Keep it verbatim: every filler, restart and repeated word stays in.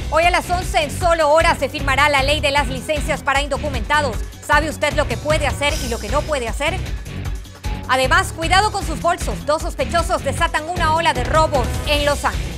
Hoy a las once, en solo horas, se firmará la ley de las licencias para indocumentados. ¿Sabe usted lo que puede hacer y lo que no puede hacer? Además, cuidado con sus bolsos. Dos sospechosos desatan una ola de robos en Los Ángeles.